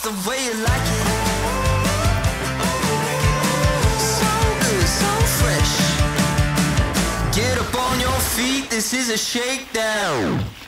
the way you like it. So good, so fresh. Get up on your feet, this is a shakedown.